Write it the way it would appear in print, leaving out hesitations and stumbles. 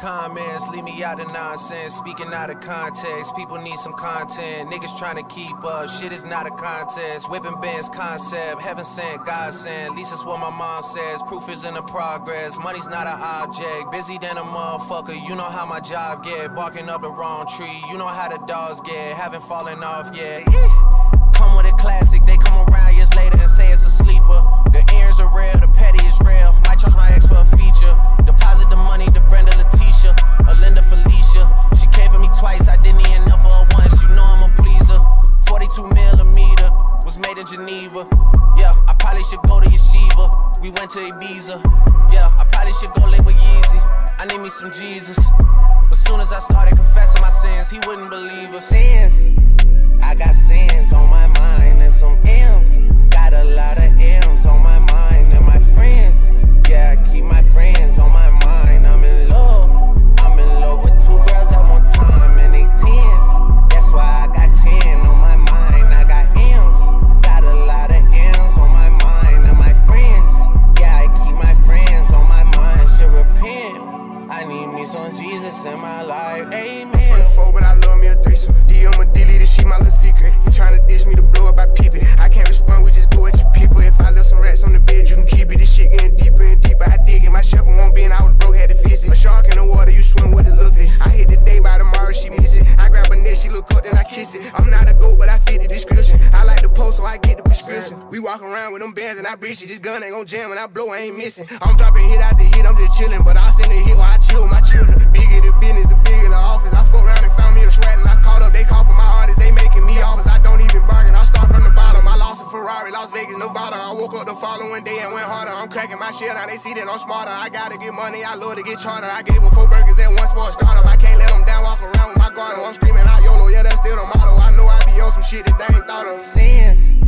comments, leave me out of nonsense. Speaking out of context, people need some content. Niggas trying to keep up, shit is not a contest. Whipping bands concept, heaven sent, God sent. At least that's what my mom says, proof is in the progress. Money's not an object, busy than a motherfucker. You know how my job get, barking up the wrong tree. You know how the dogs get, haven't fallen off yet. Come with a classic, they come around years later and say it's a sleeper. The ears are real, the petty is real. Might charge my ex for a feature. Deposit the money to Brenda Letitia, or Linda Felicia. She came for me twice, I didn't even know for her once. You know I'm a pleaser. 42 millimeter, was made in Geneva. Yeah, I probably should go to Yeshiva. We went to Ibiza. Yeah, I probably should go live with Yeezy. I need me some Jesus. But soon as I started confessing my sins, he wouldn't believe us. Sins, I got sins on my mind and some M's. Got a lot of M's on my mind and my friends. Yeah, I keep my friends on my mind. I'm in love with 2 girls at one time and they 10s. That's why I got 10 on my mind. I got M's, got a lot of M's on my mind and my friends. Yeah, I keep my friends on my mind. Should repent. I need me some Jesus in my life. Amen. I'm from the 4, but I love me a threesome. DM a dilly, this shit my little secret. You tryna dish me to blow up, I peep it. I can't respond, we just go at your people. If I left some rats on the bed, you can keep it. This shit getting deeper and deeper. I dig it. My shovel won't be, and I was broke, had to fix it. A shark in the water, you swim with a little fish. I hit the day, by tomorrow she miss it. I grab her neck, she look up, then I kiss it. I'm not a goat, but I fit the description. I like the post, so I get the prescription. We walk around with them bands and I breach it. This gun ain't gon' jam and I blow, I ain't missing. I'm dropping hit after hit, I'm just chillin', but I'll send a hit while I chill with my children. Bigger the business, the bigger the office. I fuck around and found me a shred and I called up, they call for my artists, they making me offers. I don't even bargain, I start from the bottom. I lost a Ferrari, Las Vegas, Nevada. I woke up the following day and went harder. I'm cracking my shit, now they see that I'm smarter. I gotta get money, I love to get charter. I gave her 4 burgers at once for a startup. I can't let them down, walk around with my guard. I'm screaming out YOLO, yeah, that's still the motto. I know I be on some shit that they ain't thought of. Sins,